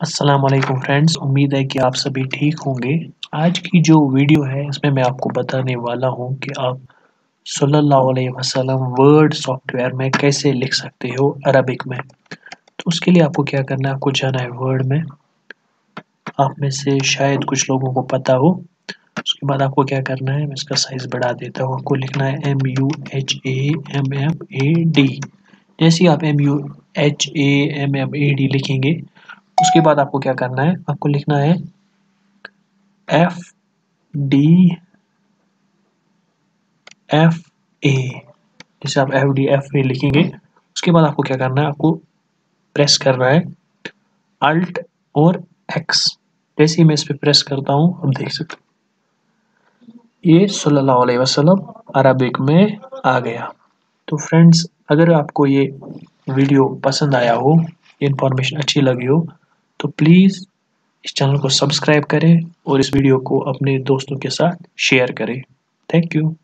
السلام علیکم فرینڈز، امید ہے کہ آپ سبھی ٹھیک ہوں گے۔ آج کی جو ویڈیو ہے اس میں میں آپ کو بتانے والا ہوں کہ آپ صلی اللہ علیہ وسلم ورڈ سافٹ ویئر میں کیسے لکھ سکتے ہو عربک میں۔ تو اس کے لیے آپ کو کیا کرنا ہے، آپ کو جانا ہے ورڈ میں۔ آپ میں سے شاید کچھ لوگوں کو پتا ہو۔ اس کے بعد آپ کو کیا کرنا ہے، میں اس کا سائز بڑھا دیتا ہوں۔ آپ کو لکھنا ہے MUHAMMAD۔ جیسے آپ MUHAMMAD لکھیں گے اس کے بعد آپ کو کیا کرنا ہے، آپ کو لکھنا ہے FDFA۔ جیسے آپ FDFA لکھیں گے اس کے بعد آپ کو کیا کرنا ہے، آپ کو پریس کرنا ہے Alt اور X۔ جیسے ہی میں اس پہ پریس کرتا ہوں آپ دیکھ سکتے یہ صلی اللہ علیہ وسلم عربک میں آ گیا۔ تو فرینڈز، اگر آپ کو یہ ویڈیو پسند آیا ہو، یہ انفارمیشن اچھی لگی ہو تو پلیز اس چینل کو سبسکرائب کریں اور اس ویڈیو کو اپنے دوستوں کے ساتھ شیئر کریں۔ Thank you.